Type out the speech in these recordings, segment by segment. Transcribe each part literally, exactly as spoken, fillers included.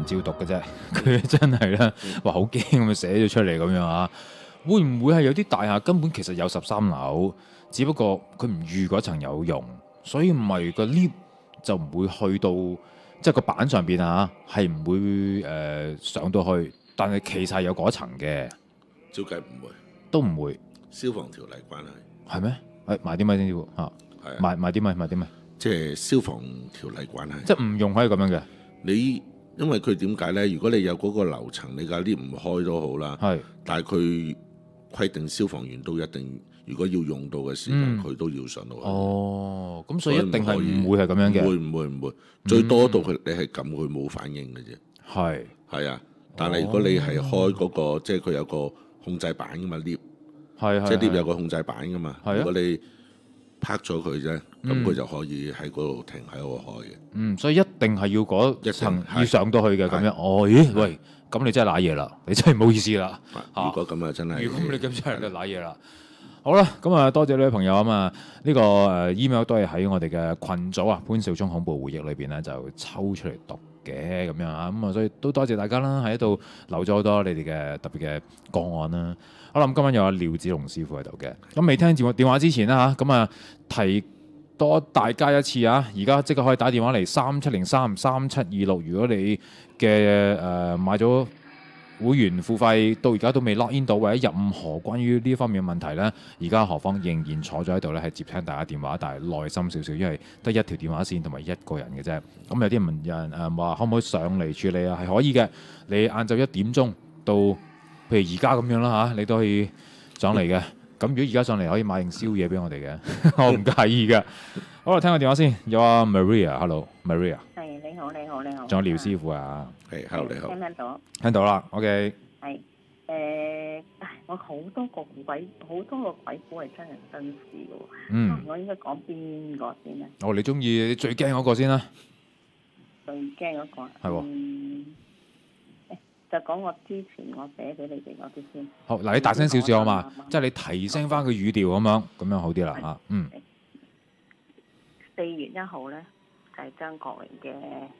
照讀嘅啫，佢真係咧話好驚咁樣寫咗出嚟咁樣啊！會唔會係有啲大廈根本其實有十三樓，只不過佢唔預嗰層有用，所以唔係個 lift 就唔會去到即係個板上邊啊，係唔會誒、呃、上到去，但係其實係有嗰層嘅， 照計唔會， 都唔會消防條例關係係咩？誒買啲咪先喎嚇， 係啊買買啲咪買啲咪， 即係消防條例關係。 即係唔用可以咁樣嘅， 你因為佢點解呢？如果你有嗰個樓層，你架 lift 唔開都好啦， 係但係佢規定消防員都一定，如果要用到嘅時間，佢、 嗯、 都要上到去。 哦，咁所以一定係唔會係咁樣嘅， 唔會唔會唔會，最多到佢你係撳佢冇反應嘅啫。 係係啊，但係如果你係開嗰、個，即係佢有個控制板噶嘛 lift， 係即係 lift 有個控制板噶嘛。 係啊如果你拍咗佢啫，咁佢、 嗯就可以喺嗰度停喺度開嘅。 嗯，所以一定係要嗰層一定要上到去嘅咁樣。哦，咦，喂，咁你真係賴嘢啦，你真係唔好意思啦。 如果咁啊，真係如果你咁真係就賴嘢啦。好啦，咁啊多謝呢位朋友啊嘛，呢個誒 email 都係喺我哋嘅群組啊潘少聰恐怖回憶裏邊咧就抽出嚟讀嘅咁樣啊，咁啊所以都多謝大家啦，喺度留咗好多你哋嘅特別嘅個案啦。好啦，咁今晚有阿廖子龍師傅喺度嘅，咁未聽電話電話之前啦嚇，咁啊提多大家一次啊，而家即刻可以打電話嚟三七零三三七二六，如果你嘅誒、呃、買咗會員付費到而家都未 lock in 到，或者任何關於呢方面嘅問題呢，而家何況仍然坐咗喺度呢，係接聽大家電話，但係耐心少少，因為得一條電話線同埋一個人嘅啫。咁有啲人人誒話可唔可以上嚟處理啊？係可以嘅，你晏晝一點鐘到，譬如而家咁樣啦嚇，你都可以上嚟嘅。咁如果而家上嚟可以買定宵夜俾我哋嘅，我唔介意嘅。好啦，聽個電話先，有阿 Maria，Hello Maria， 係你好，你好，你好。 仲有廖師傅啊， 係，hello 你好聽唔聽到？ 聽到啦，OK。 係誒、呃，我好多個鬼，好多個鬼故係真人真事嘅喎。 嗯， 我應該講邊個先咧？ 哦，你中意你最驚嗰個先啦。 最驚嗰、個係喎嗯誒就講我之前我寫俾你哋嗰啲先。 好，嗱，你大聲少少好嘛？ 嗯即係你提升翻個語調咁樣，咁樣好啲啦嚇。嗯， 四月一號咧，就係、是、張國榮嘅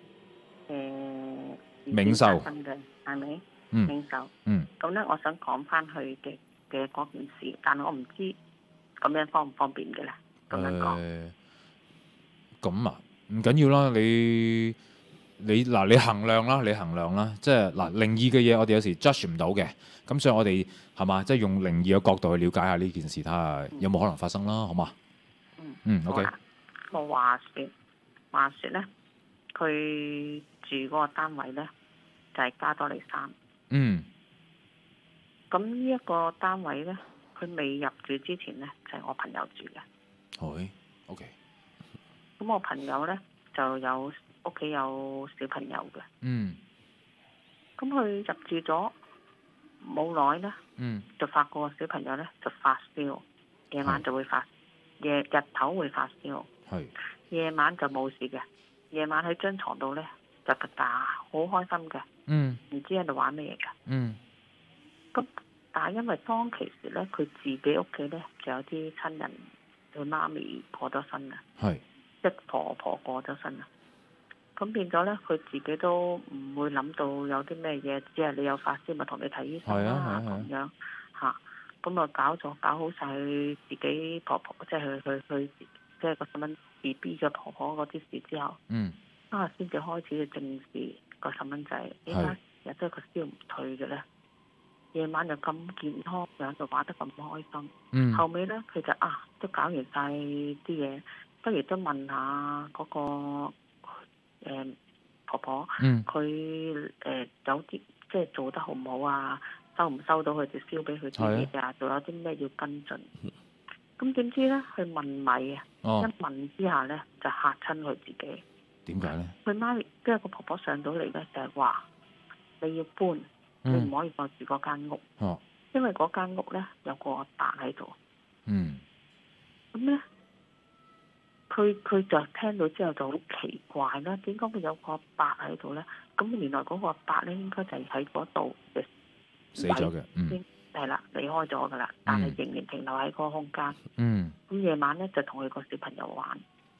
誒冥壽嘅，係咪？ 嗯冥壽。 嗯， 咁咧，我想講翻佢嘅嘅嗰件事，但係我唔知咁樣方唔方便嘅咧。咁樣講。 誒，咁啊，唔緊要啦，你你嗱，你衡量啦，你衡量啦，即係嗱，靈異嘅嘢我哋有時 judge 唔到嘅，咁所以我哋係嘛，即係用靈異嘅角度去了解下呢件事，睇下有冇可能發生啦，好嘛？ 嗯嗯，OK。 個話説話説咧，佢住嗰個單位咧就係、是、加多利山。 嗯。 咁呢一個單位咧，佢未入住之前咧就係、是、我朋友住嘅。 係，OK。 咁我朋友咧就有屋企有小朋友嘅。 嗯。 咁佢入住咗冇耐咧， 嗯。 就發覺個小朋友咧就發燒，夜晚就會發，夜日頭會發燒。 係。 夜晚就冇事嘅，夜晚喺張床度咧就打好開心嘅， 嗯。 唔知喺度玩咩嘢嘅。 嗯。 咁但係因為當其時咧，佢自己屋企咧就有啲親人，佢媽咪過咗身啦， 係。 即婆婆過咗身啦。咁變咗咧，佢自己都唔會諗到有啲咩嘢，只係你有發燒咪同你睇醫生啦咁樣嚇。咁啊搞咗搞好晒佢自己婆婆，即係佢佢佢即係個細蚊 B B 嘅婆婆嗰啲事之後， 嗯， 啊先至開始去正視個細蚊仔點解日即係佢燒唔退嘅咧？夜晚又咁健康，樣就玩得咁開心。 嗯， 後尾咧佢就啊都搞完晒啲嘢，不如都問下嗰、個。誒、呃、婆婆，佢誒、呃、有啲即係做得好唔好啊？收唔收到佢就燒俾佢啲嘢啊？仲有啲咩要跟進？咁點知咧？去問米啊！ 哦、 一問之下咧，就嚇親佢自己。 點解咧？ 佢媽咪即係個婆婆上到嚟咧，就係、是、話你要搬，嗯、你唔可以再住嗰間屋， 哦、 因為嗰間屋咧有個阿伯喺度。 嗯。 咁咧？佢佢就聽到之後就好奇怪啦，點解會有個阿伯喺度咧？咁原來嗰個阿伯咧應該就係喺嗰度死咗嘅，嗯， 係啦，離開咗噶啦，但係仍然停留喺嗰個空間。 嗯。 咁夜晚咧就同佢個小朋友玩。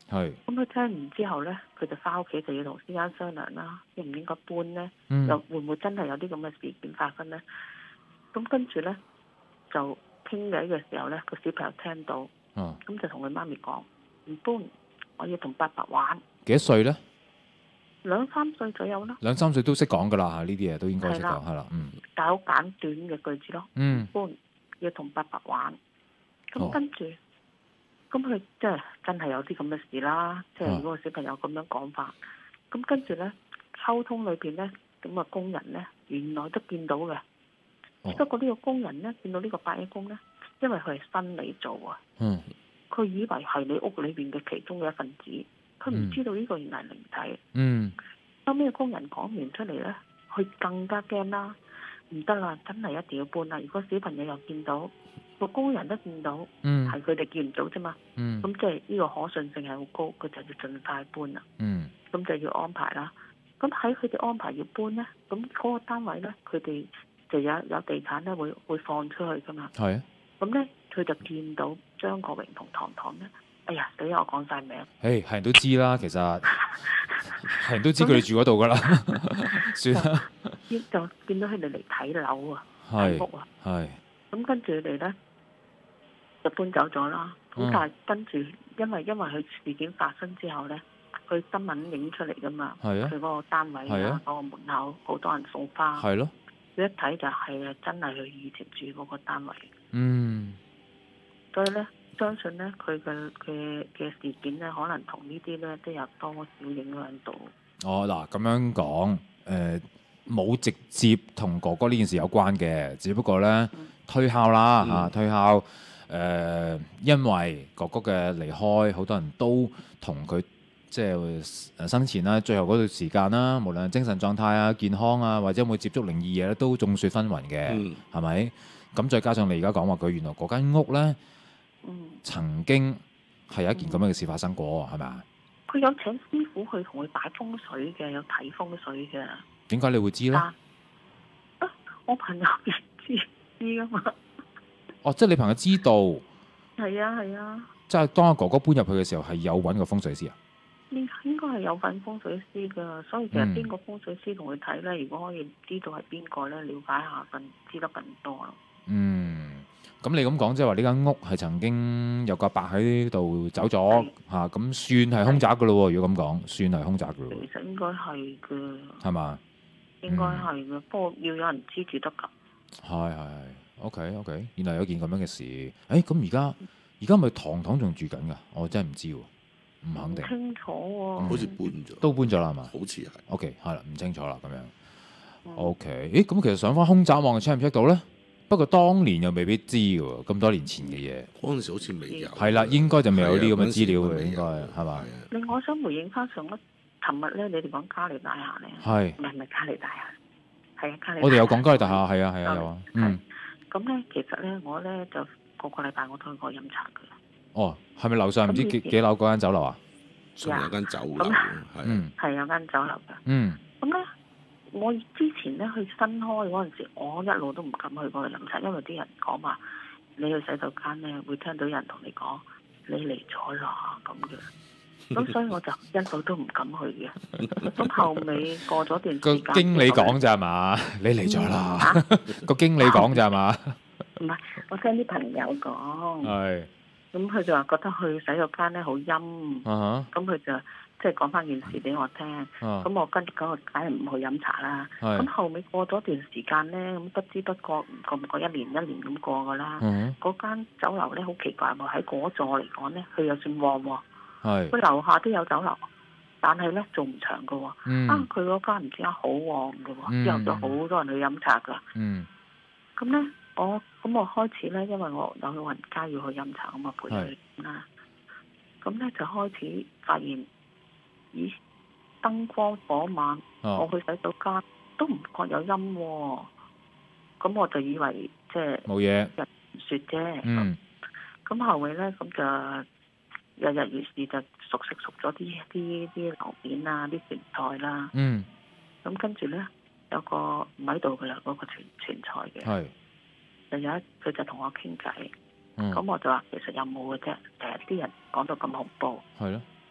係。 咁佢聽完之後咧，佢就翻屋企就要同先生商量啦，應唔應該搬咧？ 嗯、 又會唔會真係有啲咁嘅事件發生咧？咁跟住咧就傾偈嘅時候咧，個小朋友聽到，咁、 哦、 就同佢媽咪講唔搬，我要同伯伯玩。 幾多歲咧？ 兩三歲左右啦。 兩三歲都識講噶啦，呢啲嘢都應該識講係啦。嗯。 但係好簡短嘅句子咯。 嗯。 搬要同伯伯玩，咁、 哦、 跟住，咁佢即係真係有啲咁嘅事啦。即係如果個小朋友咁樣講法，咁、哦、跟住咧溝通裏邊咧，咁啊工人咧原來都見到嘅。只不過呢個工人咧見到呢個伯爺公咧，因為佢係新嚟做啊。 嗯。 佢以為係你屋裏邊嘅其中嘅一份子，佢唔知道呢個原來係靈體。 嗯。 後尾個工人講完出嚟咧，佢更加驚啦。唔得啦，真係一定要搬啦！如果小朋友又見到，個工人都見到，係佢哋見唔到啫嘛。咁、嗯、即係呢個可信性係好高，佢就要盡快搬啦。咁、嗯、就要安排啦。咁喺佢哋安排要搬咧，咁嗰個單位咧，佢哋就有有地產咧會會放出去噶嘛。係啊。咁咧，佢就見到張國榮同糖糖咧。哎呀，死我講晒名。誒， 係人都知啦，其實係人都知佢哋住嗰度噶啦。算啦。 就見到佢哋嚟睇樓啊，睇屋啊。係。咁跟住佢哋咧就搬走咗啦。咁、嗯、但係跟住，因為因為佢事件發生之後咧，佢新聞影出嚟噶嘛。係啊。佢嗰個單位啊，嗰、嗰個門口好多人送花。係咯。佢一睇就係啊，真係佢以前住嗰個單位。嗯。所以咧。相信咧，佢嘅嘅嘅事件咧，可能同呢啲咧都有多少影響到。哦，嗱咁樣講，誒、呃、冇直接同哥哥呢件事有關嘅，只不過咧、嗯、推敲啦嚇、嗯啊，推敲誒、呃，因為哥哥嘅離開，好多人都同佢即係誒生前啦，最後嗰段時間啦，無論係精神狀態啊、健康啊，或者有冇接觸靈異嘢咧，都眾說紛紜嘅，係、嗯、咪？咁再加上你而家講話佢原來嗰間屋咧。嗯、曾經係有一件咁樣嘅事發生過，係咪啊？佢有請師傅去同佢擺風水嘅，有睇風水嘅。點解你會知咧？啊，我朋友知知噶嘛。哦，即係你朋友知道。係啊係啊。即係當阿哥哥搬入去嘅時候，係有揾個風水師啊？應應該係有揾風水師噶，所以其實邊個風水師同佢睇咧？如果可以知道係邊個咧，了解下更知得更多咯。嗯。咁你咁講，即係話呢間屋係曾經有個阿伯喺度走咗嚇，咁、啊、算係凶宅噶咯喎。如果咁講，算係凶宅噶咯。其實應該係嘅。係嘛？應該係嘅、嗯，不過要有人知住得㗎。係係係 ，OK OK。原來有件咁樣嘅事。誒，咁而家而家咪堂堂仲住緊㗎？我真係唔知喎，唔肯定。唔清楚喎、啊嗯。好似搬咗。都搬咗啦，係嘛？好似係。OK，係啦，唔清楚啦，咁樣。嗯、OK，誒，咁其實上翻凶宅網 check 唔 check 到咧？不過當年又未必知嘅喎，咁多年前嘅嘢。嗰陣時好似未有。係啦，應該就未有啲咁嘅資料嘅，應該係嘛？另外，我想回應翻上一琴日咧，你哋講嘉利大廈咧，係唔係唔係嘉利大廈？係啊，嘉利。我哋有講嘉利大廈，係啊係啊有啊。嗯。咁咧，其實咧，我咧就個個禮拜我都去過飲茶嘅。哦，係咪樓上唔知幾幾樓嗰間酒樓啊？係有間酒樓，係嗯，係有間酒樓嘅。嗯。咁咧。我之前咧去新開嗰陣時，我一路都唔敢去嗰度飲茶，因為啲人講話你去洗手間咧會聽到有人同你講你嚟咗啦咁嘅，咁所以我就一路都唔敢去嘅。咁後尾過咗段時間，個經理講咋嘛？你嚟咗啦，個經理講咋嘛？唔係，我聽啲朋友講。係。咁佢就話覺得去洗手間咧好陰，咁佢就。即係講翻件事俾我聽，咁、啊、我跟住嗰個梗係唔去飲茶啦。咁後尾過咗段時間咧，咁不知不覺過唔過一年一年咁過噶啦。嗰、嗯、間酒樓咧好奇怪喎，喺嗰座嚟講咧，佢又算旺喎。佢樓下都有酒樓，但係咧做唔長噶喎。嗯、啊，佢嗰間唔知點解好旺噶喎，之後就好多人去飲茶噶。咁、嗯、咧，我咁我開始咧，因為我有老人家要去飲茶，咁我陪佢啦。咁咧就開始發現。咦，燈光火猛，哦、我去洗手間都唔覺有陰喎、哦，咁我就以為即係冇嘢人説啫。嗯，咁後尾咧，咁就日日如是就熟食熟咗啲啲啲樓面啊，啲傳菜啦。嗯，咁跟住咧有個唔喺度噶啦，嗰、那個傳傳菜嘅，係就有一佢就同我傾偈。咁、嗯、我就話其實有冇嘅啫，誒啲人講到咁恐怖。係咯。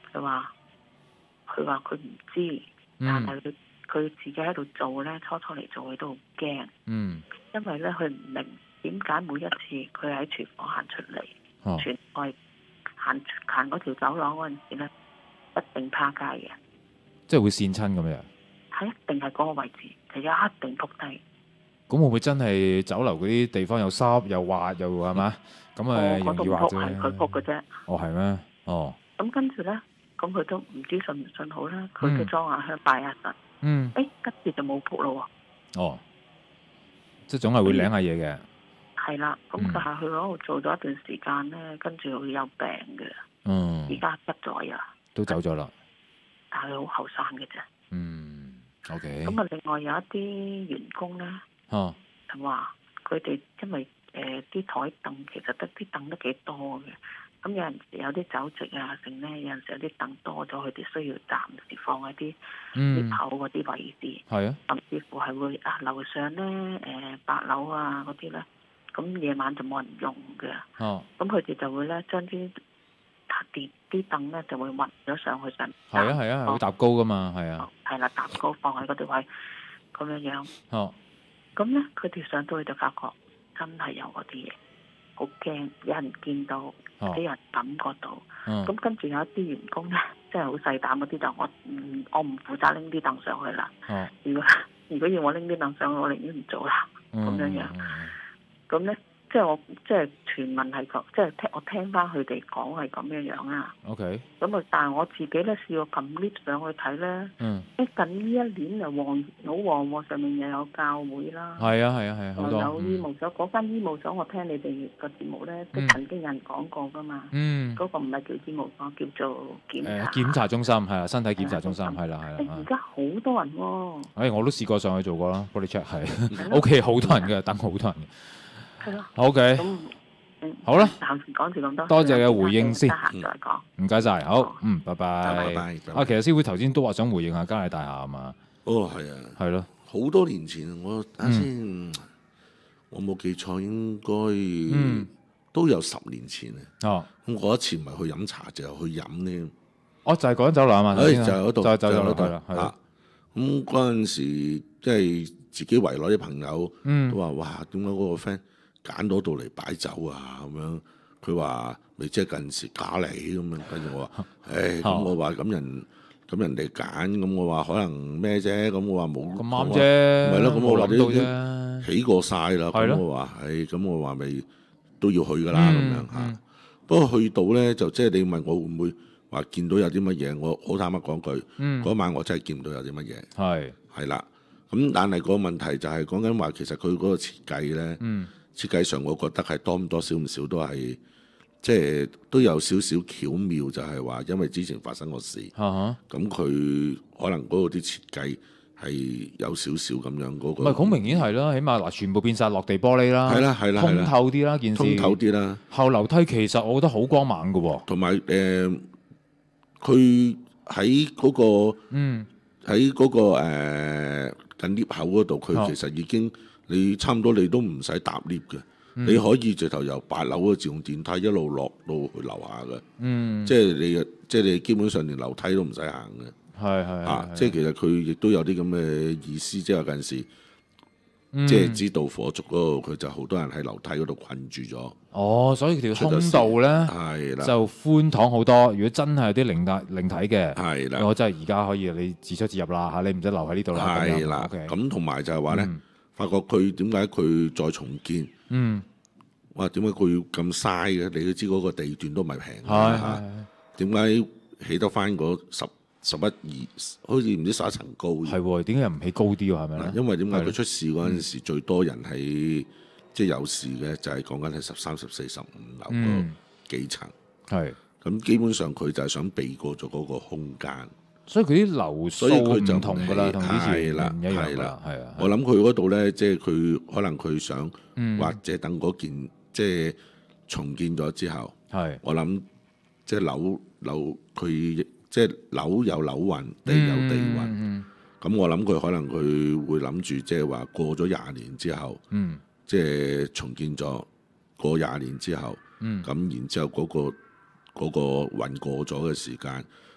佢話佢話佢唔知，但係佢佢自己喺度做咧，初初嚟做佢都好驚。嗯，因為咧佢唔明點解每一次佢喺廚房行出嚟，哦、全外行行嗰條走廊嗰陣時咧，一定趴街嘅， 即係會跣親咁樣。係一定係嗰個位置，就一定仆低。 咁會唔會真係酒樓嗰啲地方又濕又滑又係嘛？咁誒容易滑啫。 係佢仆嘅啫。 哦，係咩？哦。 咁跟住咧，咁佢都唔知信唔信好啦。佢嘅裝下香拜下神。嗯。誒，跟住就冇仆咯喎。哦。即係總係會領下嘢嘅。係啦，咁就係去嗰度做咗一段時間咧，跟住佢有病嘅。嗯。而家不在啊。 都走咗啦。 但係佢好後生嘅啫。 嗯。O K。 咁啊，另外有一啲員工咧。哦，就話佢哋因為誒啲台凳其實得啲凳都幾多嘅，咁有陣時有啲酒席啊，剩咧有陣時有啲凳多咗，佢哋需要暫時放喺啲啲口嗰啲位置，係啊，甚至乎係會啊樓上咧誒八樓啊嗰啲咧，咁夜晚就冇人用嘅，哦，咁佢哋就會咧將啲跌啲凳咧就會運咗上去上， 係啊係啊，會搭高噶嘛，係啊， 係啦，搭高放喺嗰啲位咁樣樣，哦。咁咧，佢哋上到去就發覺真係有嗰啲嘢，好驚，有人見到，啲、哦、人感覺到。咁、嗯、跟住有一啲員工咧，真係好細膽嗰啲就我唔我唔負責拎啲凳上去啦。哦、如果如果要我拎啲凳上去，我寧願唔做啦。咁、嗯、樣樣。咁咧、嗯。即係我即係傳聞係咁，即係聽我聽翻佢哋講係咁樣樣啊。OK。咁啊，但係我自己咧試過撳 lift 上去睇咧。嗯。近呢一年又旺好旺喎，上面又有教會啦。係啊係啊係啊，好多。有醫務所，嗰間醫務所我聽你哋個節目咧，都曾經有人講過噶嘛。嗯。嗰個唔係叫醫務所，叫做檢查。誒檢查中心係啊，身體檢查中心係啦係啦。而家好多人喎。誒我都試過上去做過啦，body check 係。O K 好多人嘅，等好多人嘅。O K，好啦，暫時講住咁多，多謝嘅回應先，得閒再講，唔該晒，好，嗯，拜拜，拜拜。啊，其實師傅頭先都話想回應下嘉麗大廈啊嘛，哦，係啊，係咯，好多年前我啱先，我冇記錯應該都有十年前啊，哦，咁嗰一次唔係去飲茶，就係去飲添，哦，就係嗰間酒樓啊嘛，誒，就係嗰度，就係酒樓係啦，係啦，咁嗰陣時即係自己圍內啲朋友都話：哇，點解嗰個 friend揀到度嚟擺酒啊咁樣，佢話咪即係近時假嚟咁樣，跟住我話，誒咁我話咁人咁人哋揀，咁我話可能咩啫，咁我話冇咁啱啫，咪咯，咁我話啲起過晒啦，咁我話，誒咁我話咪都要去噶啦咁樣嚇。不過去到咧就即係你問我會唔會話見到有啲乜嘢，我好坦白講句，嗰晚我真係見唔到有啲乜嘢，係係啦。咁但係個問題就係講緊話，其實佢嗰個設計咧。設計上，我覺得係多唔多少唔少都係，即係都有少少巧妙，就係話，因為之前發生過事，咁佢可能嗰度啲設計係有少少咁樣嗰個。唔係好明顯係啦，起碼嗱，全部變晒落地玻璃啦，係啦係啦，通透啲啦，件事通透啲啦。後樓梯其實我覺得好光猛㗎喎，同埋誒，佢喺嗰個嗯喺嗰個誒緊 lift 口嗰度，佢其實已經。你差唔多你都唔使搭 lift 嘅，嗯、你可以直頭由八樓嘅自動電梯一路落到去樓下嘅，嗯、即係你即係你基本上連樓梯都唔使行嘅，係係啊，即係其實佢亦都有啲咁嘅意思，即係有陣時，嗯、即係知道火燭嗰度，佢就好多人喺樓梯嗰度困住咗。哦，所以條通道咧係啦，就寬敞好多。如果真係有啲靈體靈體嘅，係啦，我真係而家可以你自出自入啦嚇，你唔使留喺呢度啦。係啦，咁同埋就係話咧。嗯發覺佢點解佢再重建？嗯，哇！點解佢要咁嘥嘅？你都知嗰個地段都唔係平嘅嚇。點解起得翻嗰十十一二？好似唔知十一層高。係喎，點解又唔起高啲喎？係咪咧？因為點解佢出事嗰陣時最多人喺即係有事嘅，就係講緊係十三、十四、十五樓嗰幾層。係咁，基本上佢就係想避過咗嗰個空間。所以佢啲樓數唔同㗎啦，同以前唔一樣啦。係啊，我諗佢嗰度咧，即係佢可能佢想，嗯、或者等嗰件即係重建咗之後，係是我諗即係樓樓佢即係樓有樓運，地有地運。咁、嗯嗯、我諗佢可能佢會諗住即係話過咗廿年之後，嗯、即係重建咗過廿年之後，咁、嗯、然之後嗰、嗰個嗰、嗰個運過咗嘅時間。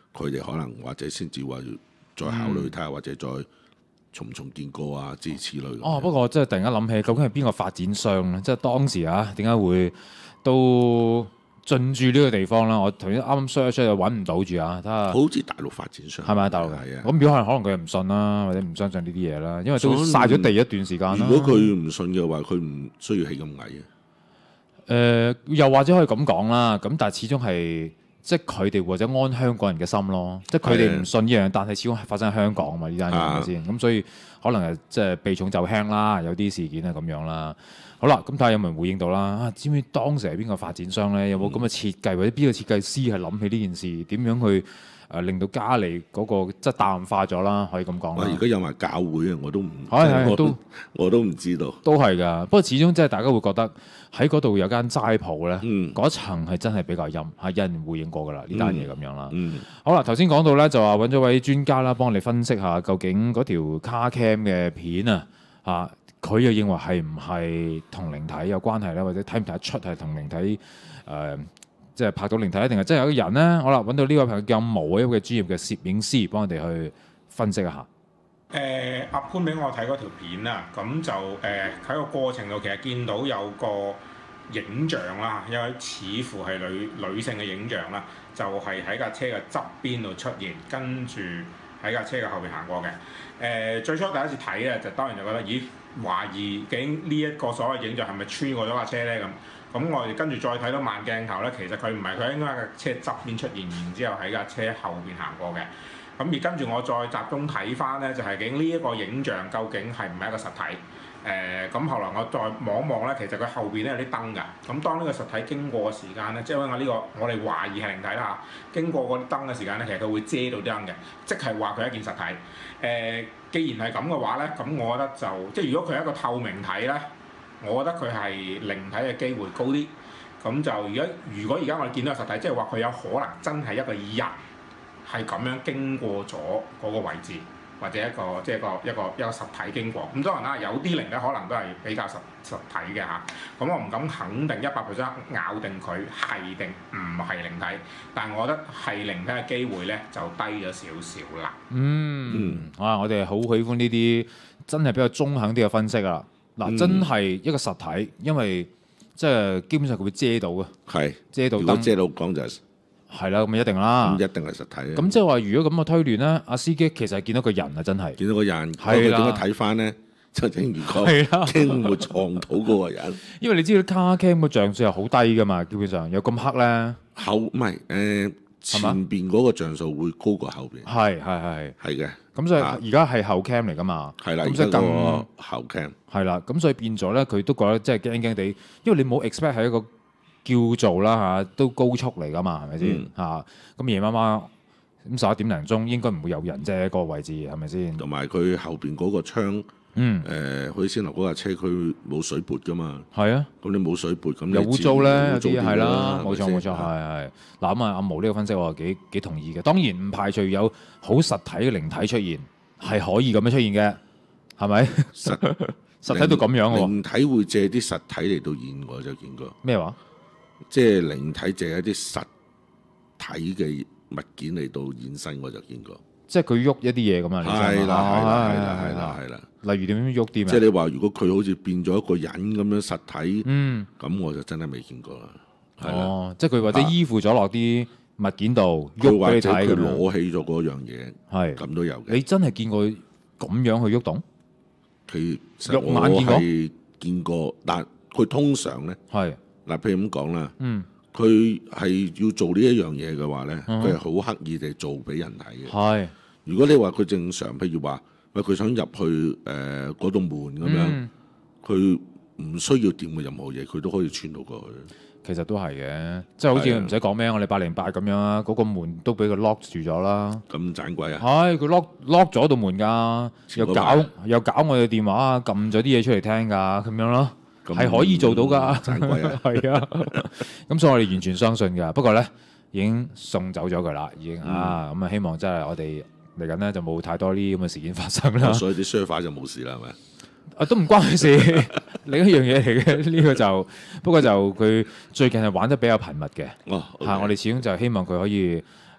佢哋可能或者先至話再考慮睇下，或者再重唔重建過啊，諸如此類。 哦，不過即係突然間諗起，究竟係邊個發展商咧？即係當時啊，點解會都進駐呢個地方啦？我頭先啱啱 search 就揾唔到住啊，睇下。 好似大陸發展商係咪大陸？ 係啊。 咁如果可能佢唔信啦，或者唔相信呢啲嘢啦，因為都曬咗地一段時間啦。 如果佢唔信嘅話，佢唔需要起咁矮嘅。誒、 呃，又或者可以咁講啦，咁但係始終係。即係佢哋或者安香港人嘅心咯，即係佢哋唔信呢樣，但係始終係發生喺香港啊嘛，呢單嘢係咪先？咁所以可能係即係避重就輕啦，有啲事件係咁樣啦。好啦，咁睇下有冇人回應到啦。啊，知唔知當時係邊個發展商咧？有冇咁嘅設計，或者邊個設計師係諗起呢件事？點樣去誒、呃、令到嘉利嗰個即係淡化咗啦？可以咁講啦。 而家有埋教會啊，我都唔係係都我都唔知道。 都係㗎，不過始終即係大家會覺得喺嗰度有間齋鋪咧，嗰、 嗯、 層係真係比較陰，係有人回應過㗎啦，呢單嘢咁樣啦。 嗯嗯、 好啦，頭先講到咧就話揾咗位專家啦，幫我哋分析下究竟嗰條卡 cam 嘅片啊，嚇佢又認為係唔係同靈體有關係咧，或者睇唔睇得出係同靈體誒、呃，即係拍到靈體，定係真係有個人咧？好啦，揾到呢位朋友叫毛，一位專業嘅攝影師，幫我哋去分析一下。 誒阿潘俾我睇嗰條片啦，咁就誒喺個過程度其實見到有個影像啦，有位似乎係女女性嘅影像啦，就係喺架車嘅側邊度出現，跟住喺架車嘅後邊行過嘅。誒、呃、最初第一次睇咧，就當然就覺得咦，懷疑究竟呢一個所謂影像係咪穿過咗架車咧咁。咁我哋跟住再睇到慢鏡頭咧，其實佢唔係，佢應該喺架車側邊出現，然之後喺架車後邊行過嘅。咁而跟住我再集中睇翻咧，就係究竟呢一個影像究竟係唔係一個實體？誒、呃，咁後來我再望一望咧，其實佢後邊咧有啲燈㗎。咁當呢個實體經過嘅時間咧，即係因為我呢個我哋懷疑係靈體啦嚇，經過嗰啲燈嘅時間咧，其實佢會遮到啲燈嘅，即係話佢係一件實體。誒、呃，既然係咁嘅話咧，咁我覺得就即係如果佢係一個透明體咧，我覺得佢係靈體嘅機會高啲。咁就而家如果而家我哋見到個實體，即係話佢有可能真係一個人。係咁樣經過咗嗰個位置，或者一個即係一個一個一個實體經過。咁當然啦，有啲靈咧可能都係比較實實體嘅嚇。咁我唔敢肯定一百 percent 咬定佢係定唔係靈體，但係我覺得係靈體嘅機會咧就低咗少少啦。 嗯，嗯啊，我哋好喜歡呢啲真係比較中肯啲嘅分析啊！嗱、嗯，真係一個實體，因為即係基本上佢會遮到嘅，係遮到燈，如果遮到光就係。係啦，咁一定啦， 咁一定係實體。 咁即係話，如果咁嘅推斷咧，阿司機其實係見到個人啊，真係見到個人。 係啦， 點樣睇翻咧？就正如講，驚會撞到嗰個人。 因為你知道卡 cam 個像素係好低噶嘛，基本上有咁黑咧。 後唔係誒前邊嗰個像素會高過後邊。係係係係嘅。 咁所以而家係後 cam 嚟噶嘛。係啦， 咁所以更後 cam。 係啦，咁所以變咗咧，佢都覺得即係驚驚地，因為你冇 expect 係一個。叫做啦嚇，都高速嚟噶嘛，係咪先嚇？咁夜媽媽咁十一點零鐘應該唔會有人啫，個位置係咪先？ 同埋佢後邊嗰個窗，嗯，誒，好似先頭嗰架車佢冇水撥噶嘛，係啊。咁你冇水撥，咁又污糟咧，有啲係啦，冇錯冇錯，係係。嗱咁啊，阿毛呢個分析我幾幾同意嘅。當然唔排除有好實體嘅靈體出現，係可以咁樣出現嘅，係咪？實實體到咁樣喎。 靈體會借啲實體嚟到現，我就見過。 咩話？ 即係靈體借一啲實體嘅物件嚟到現身，我就見過。 即係佢喐一啲嘢咁啊！ 係啦係啦係啦係啦係啦。 例如點樣喐啲？ 即係你話如果佢好似變咗一個人咁樣實體，嗯，咁我就真係未見過啦。 哦，即係佢或者依附咗落啲物件度喐俾你睇， 佢攞起咗嗰樣嘢，係咁都有嘅。 你真係見過咁樣去喐動？ 佢肉眼見過，見過，但佢通常咧係。嗱，譬如咁講啦，佢係、嗯、要做呢一樣嘢嘅話咧，佢係好刻意地做俾人睇嘅。係，如果你話佢正常，譬如話，喂，佢想入去誒嗰棟門咁樣，佢唔需要掂嘅任何嘢，佢都可以穿到過去。 其實都係嘅，即係好似唔使講咩，我哋八零八咁樣啊，嗰個門都俾佢 lock 住咗啦。 咁盞鬼啊！ 係，佢 lock lock 咗道門㗎，又搞又搞我哋電話啊，撳咗啲嘢出嚟聽㗎，咁樣咯。係可以做到㗎，係啊，咁所以我哋完全相信㗎。不過咧，已經送走咗佢啦，已經、嗯、啊，咁啊，希望真係我哋嚟緊咧就冇太多啲咁嘅事件發生啦。 所以啲 server 就冇事啦，係咪？ 啊，都唔關佢事，另一樣嘢嚟嘅。呢、呢個就不過就佢最近係玩得比較頻密嘅。哦，嚇、okay 啊，我哋始終就希望佢可以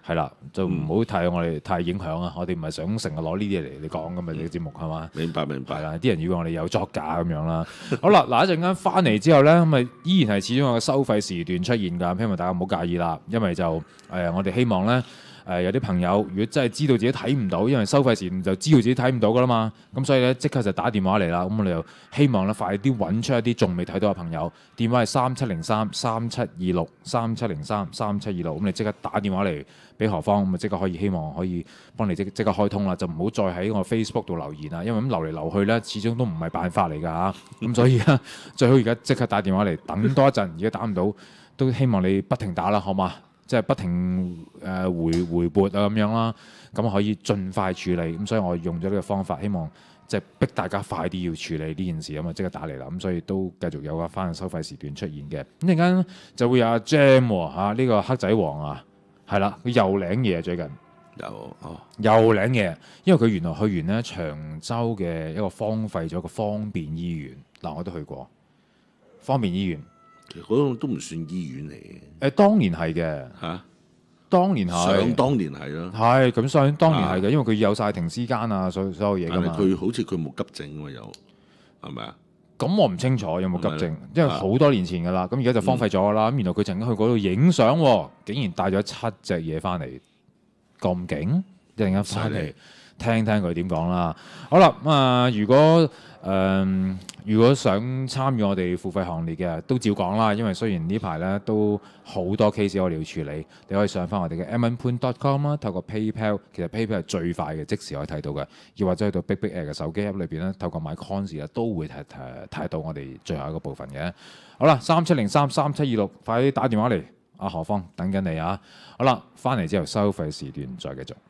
係啦，就唔好太我哋太影響啊！我哋唔係想成日攞呢啲嘢嚟嚟講咁嘛，你嘅節目係嘛？ 明白明白啦，啲人以為我哋有作假咁樣啦。好啦，嗱一陣間翻嚟之後咧，咁咪依然係始終有個收費時段出現㗎，希望大家唔好介意啦。因為就誒、呃，我哋希望咧誒、呃、有啲朋友如果真係知道自己睇唔到，因為收費時段就知道自己睇唔到㗎啦嘛。咁所以咧即刻就打電話嚟啦。咁我哋又希望咧快啲揾出一啲仲未睇到嘅朋友，電話係三七零三三七二六三七零三三七二六。咁你即刻打電話嚟。俾何方咁啊？即刻可以希望可以幫你即即刻開通啦，就唔好再喺我 Facebook 度留言啦，因為咁留嚟留去咧，始終都唔係辦法嚟㗎嚇。咁所以啊，最好而家即刻打電話嚟，等多一陣。而家打唔到，都希望你不停打啦，好嘛？即係不停誒、呃、回回撥啊咁樣啦，咁可以盡快處理。咁所以我用咗呢個方法，希望即係逼大家快啲要處理呢件事啊嘛，即刻打嚟啦。咁所以都繼續有個翻收費時段出現嘅。咁陣間就會有阿 Jam 喎嚇，呢個黑仔王啊。係啦，佢又領嘢最近， 有哦， 又領嘢，因為佢原來去完咧長洲嘅一個荒廢咗個方便醫院，嗱我都去過方便醫院， 其實嗰個都唔算醫院嚟嘅。 誒當年係嘅嚇， 當年係， 想當年係咯， 係咁想當年係嘅，因為佢有晒停屍間啊，所所有嘢㗎嘛。 佢好似佢冇急症喎，有係咪啊？ 咁我唔清楚有冇急症，因為好多年前㗎啦。咁而家就荒廢咗啦。咁、嗯、原來佢曾經去嗰度影相，竟然帶咗七隻嘢翻嚟，咁勁！一陣間翻嚟聽聽佢點講啦。好啦，咁、呃、啊，如果誒、呃、如果想參與我哋付費行列嘅，都照講啦。因為雖然呢排咧都好多 case 我哋要處理，你可以上翻我哋嘅 m n p o n dot com 啦，透過 PayPal， 其實 PayPal 係最快嘅，即時可以睇到嘅。又或者去到 Big Big Air 嘅手機 app 裏邊咧，透過買 Cons 咧都會睇睇睇到我哋最後一個部分嘅。好啦，三七零三三七二六，快啲打電話嚟，阿何方等緊你啊！好啦，翻嚟之後收費時段再繼續。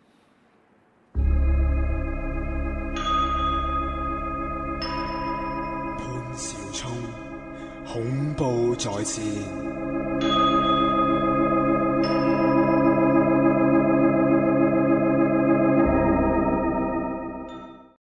潘紹聰，恐怖在線。